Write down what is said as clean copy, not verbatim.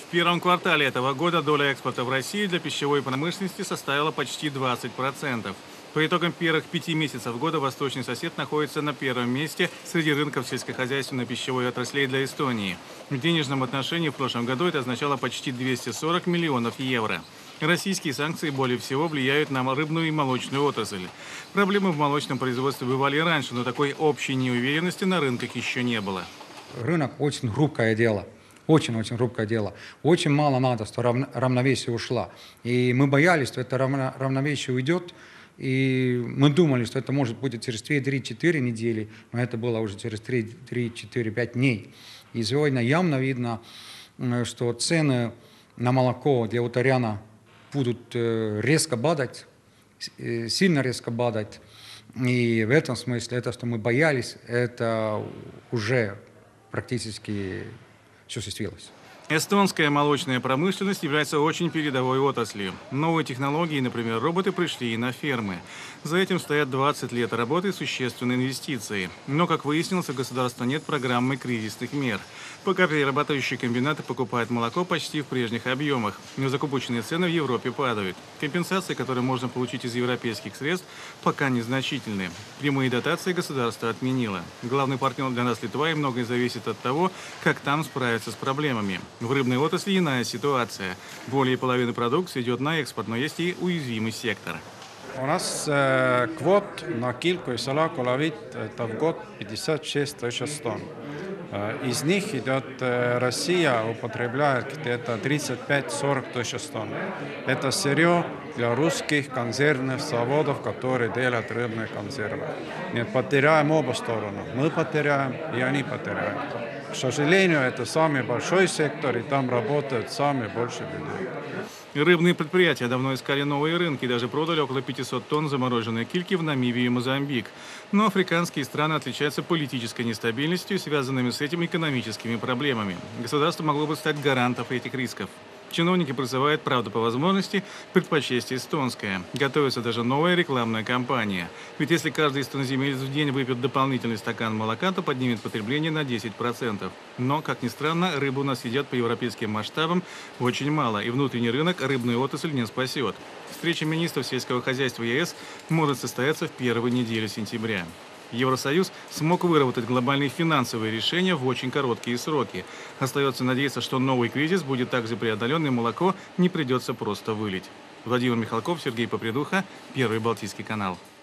В первом квартале этого года доля экспорта в России для пищевой промышленности составила почти 20%. По итогам первых 5 месяцев года восточный сосед находится на первом месте среди рынков сельскохозяйственной пищевой отраслей для Эстонии. В денежном отношении в прошлом году это означало почти 240 миллионов евро. Российские санкции более всего влияют на рыбную и молочную отрасль. Проблемы в молочном производстве бывали и раньше, но такой общей неуверенности на рынках еще не было. Рынок очень хрупкое дело. Очень-очень хрупкое дело. Очень мало надо, что равновесие ушло. И мы боялись, что это равновесие уйдет. И мы думали, что это может быть через 2-3-4 недели, но это было уже через 3-4-5 дней. И сегодня явно видно, что цены на молоко для Утаряна будут резко падать, сильно резко падать. И в этом смысле это, что мы боялись, это уже практически осуществилось. Эстонская молочная промышленность является очень передовой отраслью. Новые технологии, например, роботы, пришли и на фермы. За этим стоят 20 лет работы и существенные инвестиции. Но, как выяснилось, у государства нет программы кризисных мер. Пока перерабатывающие комбинаты покупают молоко почти в прежних объемах, но закупочные цены в Европе падают. Компенсации, которые можно получить из европейских средств, пока незначительны. Прямые дотации государство отменило. Главный партнер для нас Литва, и многое зависит от того, как там справиться с проблемами. В рыбной отрасли иная ситуация. Более половины продукции идет на экспорт, но есть и уязвимый сектор. У нас квот на кильку и салаку ловит в год 56 тысяч тонн. Из них идет Россия употребляет где-то 35-40 тысяч тонн. Это сырье для русских консервных заводов, которые делают рыбные консервы. Нет, потеряем оба стороны. Мы потеряем, и они потеряют. К сожалению, это самый большой сектор, и там работают самые большие людей. Рыбные предприятия давно искали новые рынки и даже продали около 500 тонн замороженной кильки в Намибию и Мозамбик. Но африканские страны отличаются политической нестабильностью и связанными с этим экономическими проблемами. Государство могло бы стать гарантом этих рисков. Чиновники призывают, правда, по возможности, предпочесть эстонское. Готовится даже новая рекламная кампания. Ведь если каждый эстонземелец в день выпьет дополнительный стакан молока, то поднимет потребление на 10%. Но, как ни странно, рыбу у нас едят по европейским масштабам очень мало, и внутренний рынок рыбную отрасль не спасет. Встреча министров сельского хозяйства ЕС может состояться в первой неделе сентября. Евросоюз смог выработать глобальные финансовые решения в очень короткие сроки. Остается надеяться, что новый кризис будет также преодолен, и молоко не придется просто вылить. Владимир Михалков, Сергей Попридуха, Первый Балтийский канал.